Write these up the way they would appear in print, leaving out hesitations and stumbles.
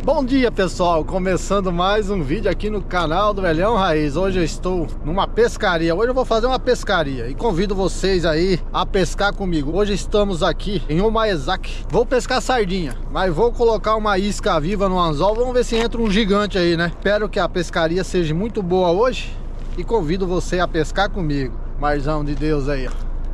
Bom dia, pessoal, começando mais um vídeo aqui no canal do Velhão Raiz. Hoje eu estou numa pescaria, hoje eu vou fazer uma pescaria e convido vocês aí a pescar comigo. Hoje estamos aqui em Umaezaki, vou pescar sardinha, mas vou colocar uma isca viva no anzol, vamos ver se entra um gigante aí, né? Espero que a pescaria seja muito boa hoje e convido você a pescar comigo. Marzão de Deus aí, ó.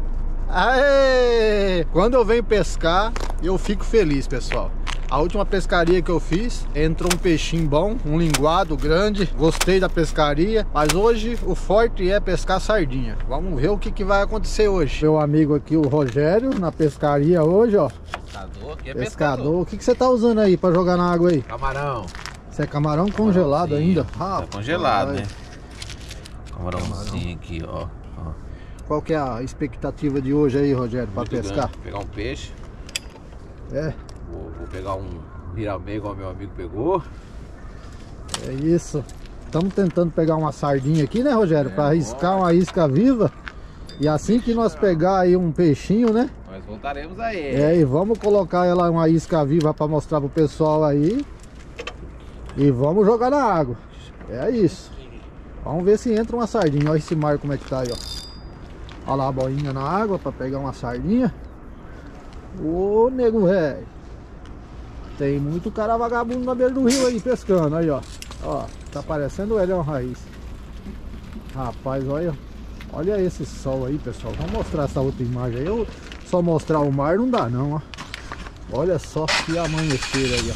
Aê! Quando eu venho pescar, eu fico feliz, pessoal. A última pescaria que eu fiz, entrou um peixinho bom, um linguado grande. Gostei da pescaria, mas hoje o forte é pescar sardinha. Vamos ver o que vai acontecer hoje. Meu amigo aqui, o Rogério, na pescaria hoje, ó. Pescador, aqui é pescador. O que você tá usando aí pra jogar na água aí? Camarão. Isso é camarão congelado ainda? Tá congelado, né? Camarãozinho aqui, ó. Qual que é a expectativa de hoje aí, Rogério, para pescar? Grande. Pegar um peixe. É. Vou pegar um viramê igual meu amigo pegou. É isso. Estamos tentando pegar uma sardinha aqui, né, Rogério? Para arriscar uma isca viva. E assim que nós pegar aí um peixinho, né? Nós voltaremos aí. É, e vamos colocar ela uma isca viva para mostrar pro pessoal aí. E vamos jogar na água. É isso. Vamos ver se entra uma sardinha. Olha esse mar como é que tá aí, ó. Olha lá a boinha na água para pegar uma sardinha. Ô, nego velho. Tem muito cara vagabundo na beira do rio aí pescando. Aí, ó. Ó, tá parecendo o Velhão Raiz. Rapaz, olha. Olha esse sol aí, pessoal. Vamos mostrar essa outra imagem aí. Eu só mostrar o mar não dá não, ó. Olha só que amanhecer aí, ó.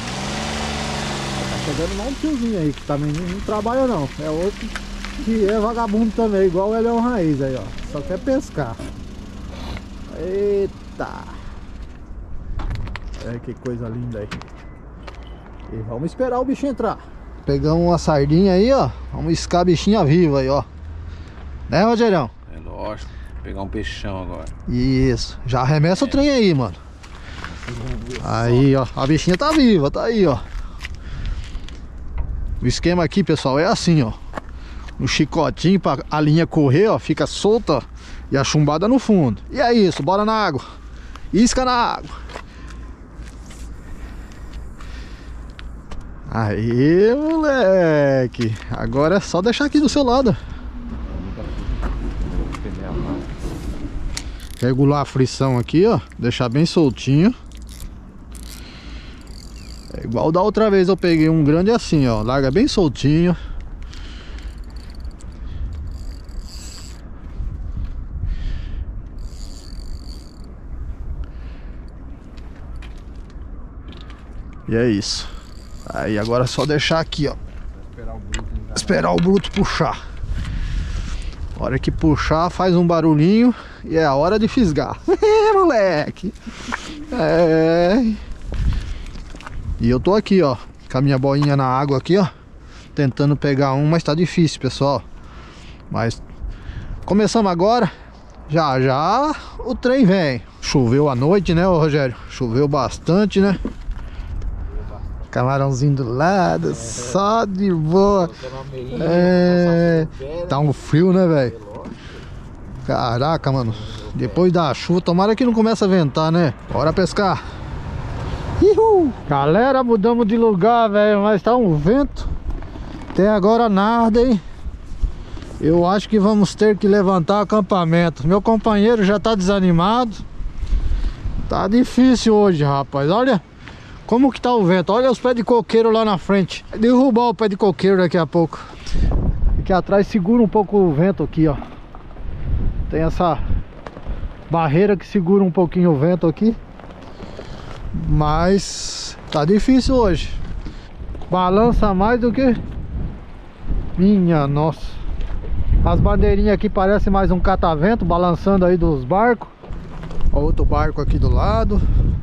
Tá chegando mais um tiozinho aí que também não trabalha não. É outro que é vagabundo também, igual o Velhão Raiz aí, ó. Só quer pescar. Eita! É, que coisa linda aí. E vamos esperar o bicho entrar. Pegamos uma sardinha aí, ó. Vamos iscar a bichinha viva aí, ó. Né, Rogerão? É lógico. Vou pegar um peixão agora. Isso. Já arremessa o trem aí, mano. Aí, ó. A bichinha tá viva, tá aí, ó. O esquema aqui, pessoal, é assim, ó. No chicotinho pra a linha correr, ó. Fica solta, ó, e a chumbada no fundo. E é isso, bora na água. Isca na água. Aí, moleque. Agora é só deixar aqui do seu lado. Regular a frição aqui, ó. Deixar bem soltinho. É igual da outra vez eu peguei um grande assim, ó. Larga bem soltinho. E é isso. Aí agora é só deixar aqui, ó. Esperar o bruto puxar. A hora que puxar, faz um barulhinho e é a hora de fisgar. Moleque. É. E eu tô aqui, ó, com a minha boinha na água aqui, ó, tentando pegar um, mas tá difícil, pessoal. Mas começamos agora. Já já o trem vem. Choveu à noite, né, ô Rogério? Choveu bastante, né? Camarãozinho do lado, só de boa. É, tá um frio, né, velho? Caraca, mano. Depois da chuva, tomara que não comece a ventar, né? Bora pescar. Uhul. Galera, mudamos de lugar, velho, mas tá um vento. Até agora nada, hein? Eu acho que vamos ter que levantar o acampamento. Meu companheiro já tá desanimado. Tá difícil hoje, rapaz. Olha como que tá o vento. Olha os pés de coqueiro lá na frente. Vai derrubar o pé de coqueiro daqui a pouco. Aqui atrás segura um pouco o vento aqui, ó. Tem essa barreira que segura um pouquinho o vento aqui. Mas tá difícil hoje. Balança mais do que... Minha nossa. As bandeirinhas aqui parecem mais um catavento balançando aí dos barcos. Ó, outro barco aqui do lado.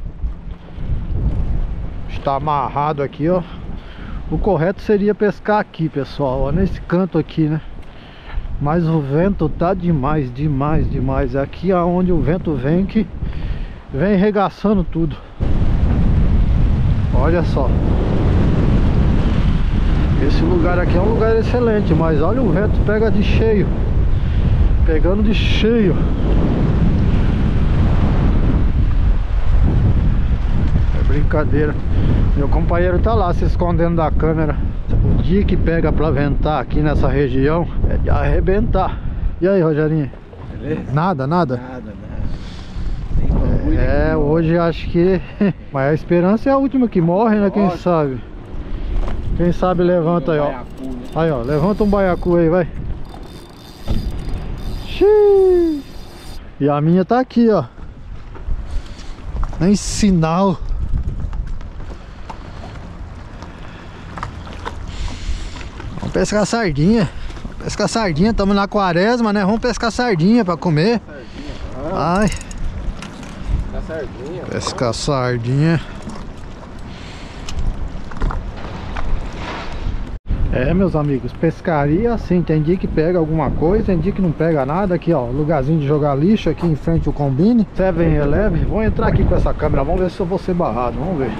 Está amarrado aqui, ó. O correto seria pescar aqui, pessoal, ó, nesse canto aqui, né? Mas o vento tá demais, demais, demais. É aqui aonde o vento vem que vem regaçando tudo. Olha só. Esse lugar aqui é um lugar excelente, mas olha, o vento pega de cheio. Pegando de cheio. brincadeira. Meu companheiro tá lá se escondendo da câmera. O dia que pega pra ventar aqui nessa região é de arrebentar. E aí, Rogerinho? Beleza? Nada? Nada. É, hoje acho que... Mas a esperança é a última que morre, né? Quem sabe? Quem sabe levanta aí, ó. Aí, ó, levanta um baiacu aí, vai. Xiii. E a minha tá aqui, ó. Nem sinal. Vamos pescar sardinha. Vamos pescar sardinha, estamos na quaresma, né? Vamos pescar sardinha pra comer. Ai. Pescar sardinha. Pescar sardinha. É, meus amigos, pescaria assim, tem dia que pega alguma coisa, tem dia que não pega nada. Aqui, ó, lugarzinho de jogar lixo aqui em frente ao Combine 7-Eleven. Vou entrar aqui com essa câmera, vamos ver se eu vou ser barrado, vamos ver.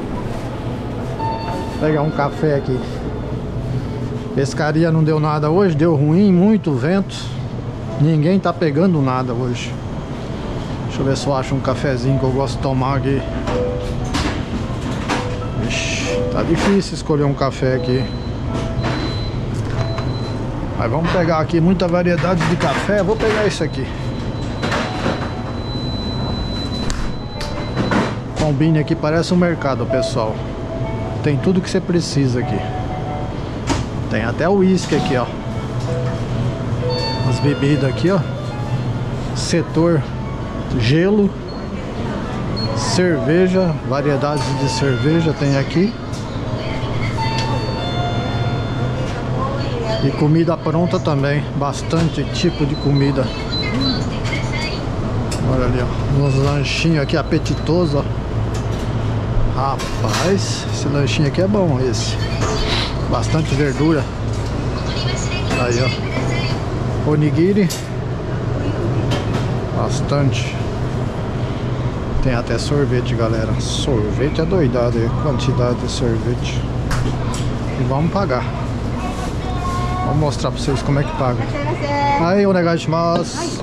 Vou pegar um café aqui. Pescaria não deu nada hoje, deu ruim, muito vento. Ninguém tá pegando nada hoje. Deixa eu ver se eu acho um cafezinho que eu gosto de tomar aqui. Ixi, tá difícil escolher um café aqui. Mas vamos pegar aqui muita variedade de café. Vou pegar isso aqui. Combine aqui, parece um mercado, pessoal. Tem tudo que você precisa aqui. Tem até o uísque aqui, ó. As bebidas aqui, ó. Setor gelo, cerveja, variedades de cerveja tem aqui. E comida pronta também, bastante tipo de comida. Olha ali, ó, uns lanchinhos aqui apetitosos, ó. Rapaz, esse lanchinho aqui é bom, esse. Bastante verdura. Aí, ó, onigiri. Bastante. Tem até sorvete, galera. Sorvete é doidado aí, quantidade de sorvete. E vamos pagar. Vou mostrar pra vocês como é que paga. Aí, onegaishimasu.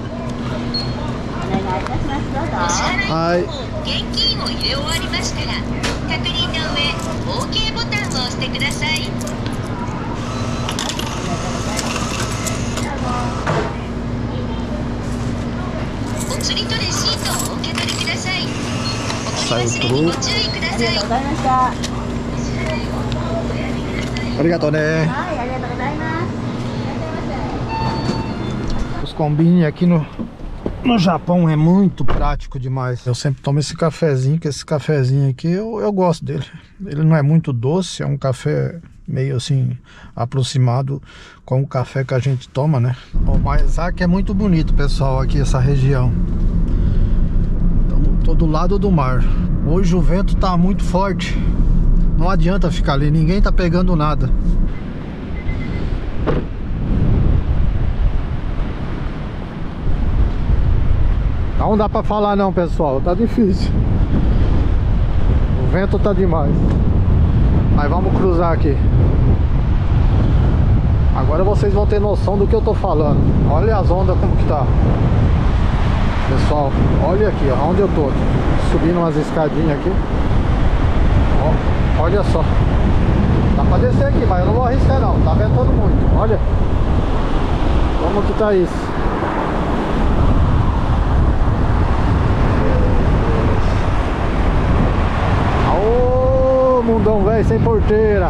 Aí. Sai o troco. Obrigado, né? Os combine aqui no Japão é muito prático demais. Eu sempre tomo esse cafezinho, que esse cafezinho aqui eu gosto dele. Ele não é muito doce, é um café meio assim aproximado com o café que a gente toma, né? Mas aqui é muito bonito, pessoal, aqui essa região. Tô do lado do mar. Hoje o vento tá muito forte. Não adianta ficar ali, ninguém tá pegando nada. Não dá pra falar não, pessoal, tá difícil. O vento tá demais. Mas vamos cruzar aqui. Agora vocês vão ter noção do que eu tô falando. Olha as ondas como que tá. Pessoal, olha aqui, ó, onde eu tô. Subindo umas escadinhas aqui. Ó, olha só. Dá pra descer aqui, mas eu não vou arriscar não. Tá ventando muito, olha. Como que tá isso. Aô, mundão velho, sem porteira.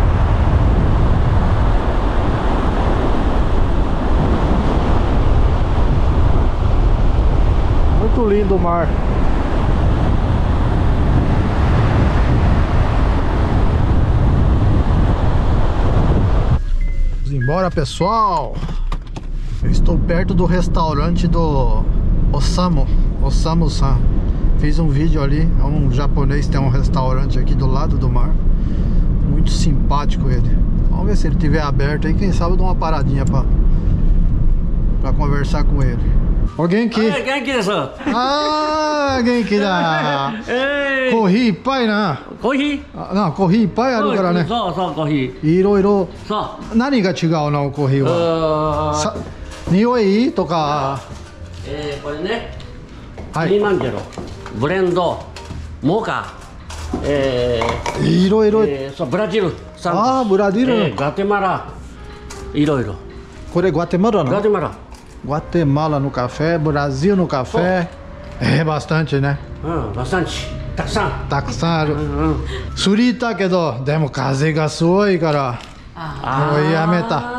Muito lindo o mar. Vamos embora, pessoal. Eu estou perto do restaurante do Osamu-san. Fiz um vídeo ali. É um japonês, tem um restaurante aqui do lado do mar. Muito simpático ele. Vamos ver se ele estiver aberto aí. Quem sabe eu dou uma paradinha pra conversar com ele. O Genki. Genki desu. Ah, Genki da. Coffee ippai na. Coffee? Não, coffee ippai aru kara ne. そう、coffee. Iroiro. そう。 何が違うの、コーヒーは。匂いとか。 これね。 はい。 キリマンジャロ、ブレンド、モカ、 いろいろ。 そう、ブラジル、 ああ、ブラジル。 ガテマラ、いろいろ。 これガテマラnão? ガテマラ。 Guatemala no café, Brasil no café. É bastante, né? Bastante. たくさん。 たくさんある。釣り行ったけど、でも風がすごいから。もうやめた。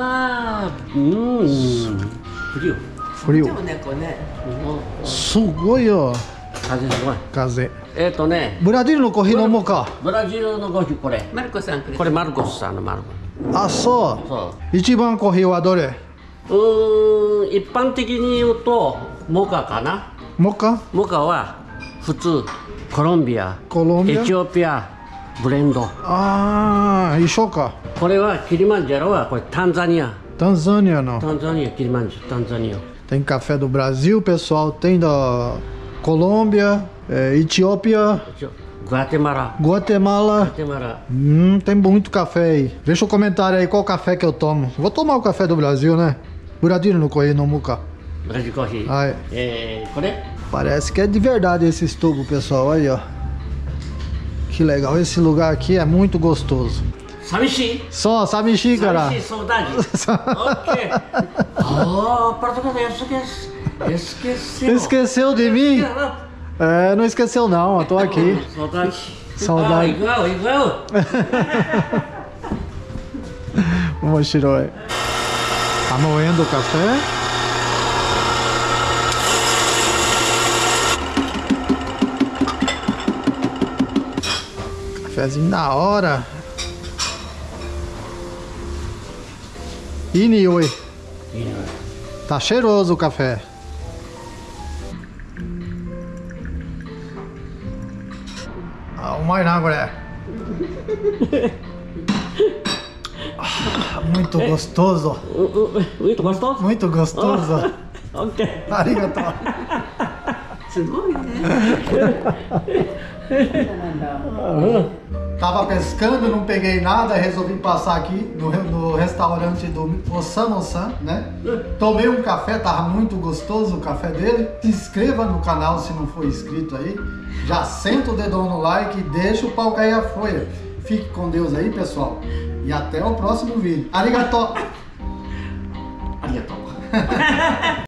frio。 frio。すごいよ。 風すごい。 風。 ね。 ブラジルのコーヒー飲もうか。 ブラジルのコーヒーこれ。 マルコさんくれた。 これマルコスさんのマルコ。 あ、そう。 そう。 一番コーヒーはどれ？ 一般的に言うとモカかな。 モカ？ モカは普通コロンビア、エチオピアブレンド。 ああ、一緒か。 これはキリマンジャロはこれタンザニア。 タンザニアの。 タンザニア、キリマンジャロ、タンザニア。 Tem café do Brasil, pessoal. Tem da Colômbia, Etiópia, Guatemala. Guatemala. Guatemala. Tem muito café aí. Deixa um comentário aí qual café que eu tomo. Vou tomar o café do Brasil, né? Brasil no Correio no Muca. Brasil Correio. Parece que é de verdade esse tubo, pessoal. Aí, ó. Que legal. Esse lugar aqui é muito gostoso. Samishi. Só, Samishi, cara. Samishi, saudade. Ok. Oh, esqueceu. Esqueceu de mim? É, não esqueceu não, eu tô aqui. Saudade. Saudade. Igual. Mochiroi. Tá moendo o café. Cafézinho na hora. Inioi. Tá cheiroso o café. Mais agora. Muito gostoso. Muito gostoso? Muito gostoso. Ok. Arigato. すごいね。 Tava pescando, não peguei nada, resolvi passar aqui no restaurante do Ossan, né? Tomei um café, tava muito gostoso o café dele. Se inscreva no canal se não for inscrito aí. Já senta o dedão no like e deixa o pau cair a folha. Fique com Deus aí, pessoal. E até o próximo vídeo. Arigato! Arigato.